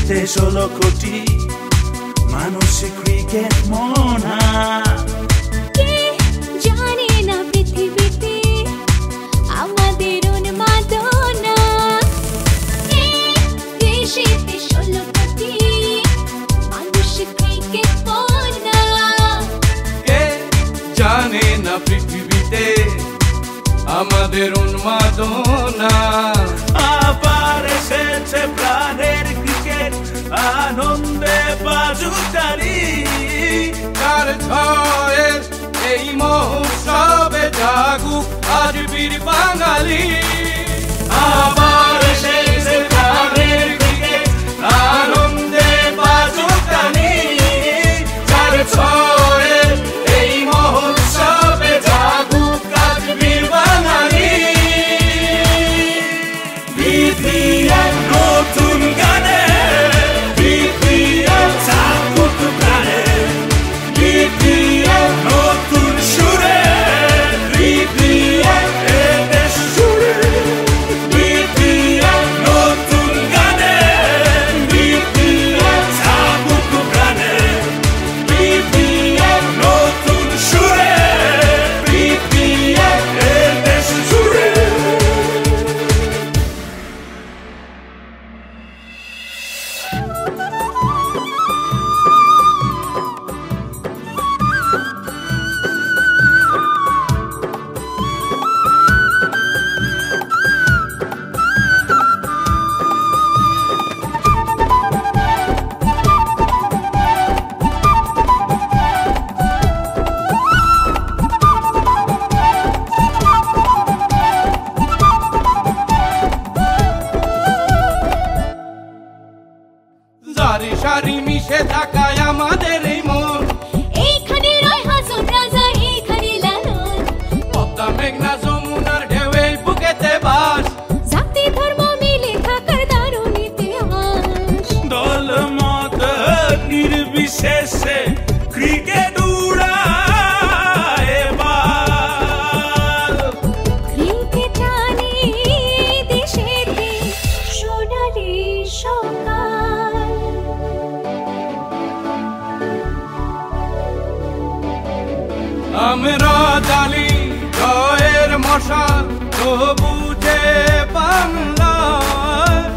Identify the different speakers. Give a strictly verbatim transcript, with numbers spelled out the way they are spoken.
Speaker 1: দেশেতে ষোলো কোটি মানুষ ক্রিকেট মনা
Speaker 2: কে জানে না পৃথিবীতে আমাদের উন্মাদনা এই দেশেতে ষোলো কোটি মানুষ ক্রিকেট মনা
Speaker 3: কে জানে না পৃথিবীতে আমাদের উন্মাদনা
Speaker 1: আবার এসেছে প্রাণের ক্রিকেট আনন্দে বাজুতালি
Speaker 3: কার ছয়ের এই মহোৎসবে জাগুক আজ বীর বাঙালি
Speaker 1: আবার এসেছে প্রাণের ক্রিকেট আনন্দে বাজুতালি
Speaker 3: কার ছয়ের এই মহোৎসবে জাগুক আজ বীর বাঙালি
Speaker 1: বিপিএল নতুন গানে বিপিএল জাগুক প্রাণে বিপিএল নতুন সুরে বিপিএল এদেশ জুড়ে বিপিএল নতুন গানে বিপিএল জাগুক প্রাণে বিপিএল নতুন সুরে বিপিএল এদেশ জুড়ে
Speaker 3: সারি সারি মিশে থাকায় আমাদের এই মন
Speaker 2: এইখানে রয় হাসন রাজা এইখানে লালন
Speaker 3: পদ্মা মেঘনা যমুনার ঢেউয়ে বুকেতে বাস
Speaker 2: জাতি ধর্ম মিলে থাকার দারুণ ইতিহাস
Speaker 1: দল মত নির্বিশেষে ক্রিকেট উড়ায় এবার
Speaker 2: ক্রিকেট টানে দেশেতে সোনালি সকাল
Speaker 3: আমরা জানি জয়ের মশাল তবু যে বাংলায়